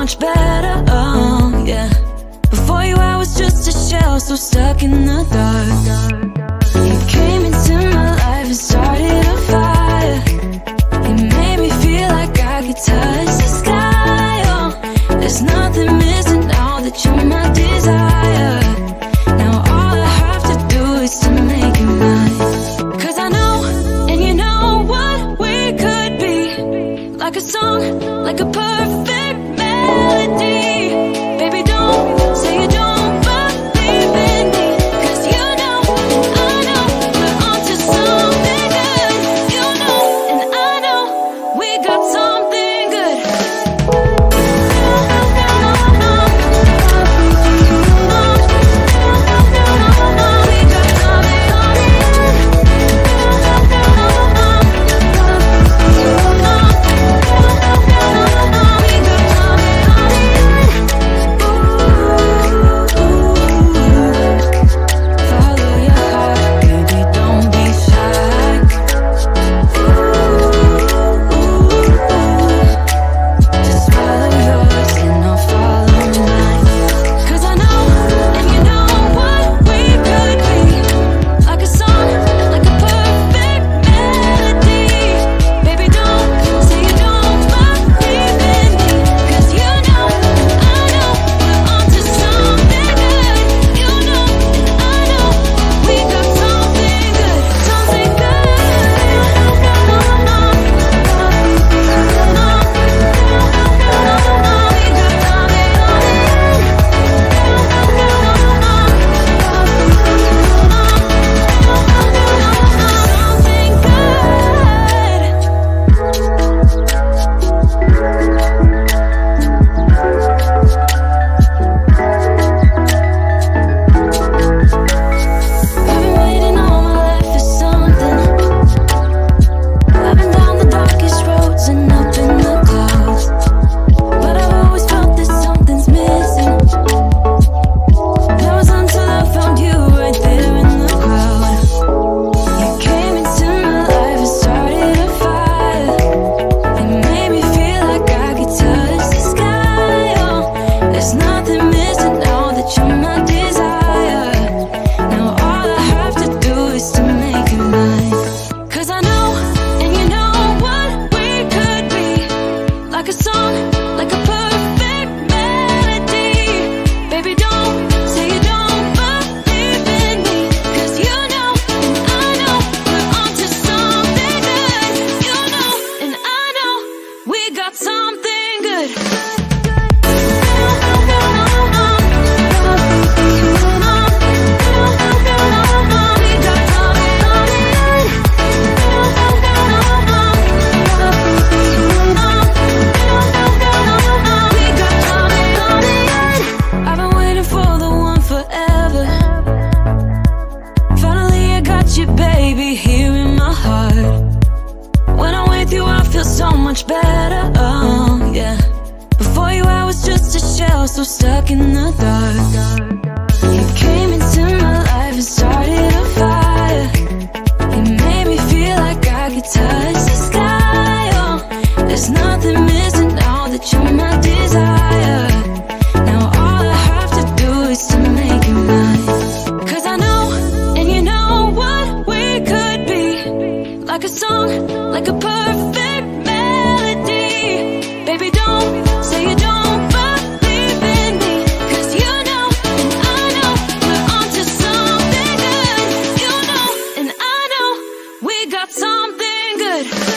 much better, oh yeah. Before you I was just a shell, so stuck in the dark. You came into my life and started a fire. You made me feel like I could touch the sky, oh. There's nothing missing now that you're my desire. Now all I have to do is to make you mine. 'Cause I know, and you know what we could be. Like a song, like a perfect melody. Baby, don't say you don't believe in me. 'Cause you know, and I know, we're onto something good. You know, and I know, we got something good. So stuck in the dark. You came into my life and started a fire. You made me feel like I could touch the sky, oh. There's nothing missing now that you're my desire. Now all I have to do is to make you mine. 'Cause I know, and you know what we could be. Like a song, like a perfect melody. Baby, don't say you don't. Something good.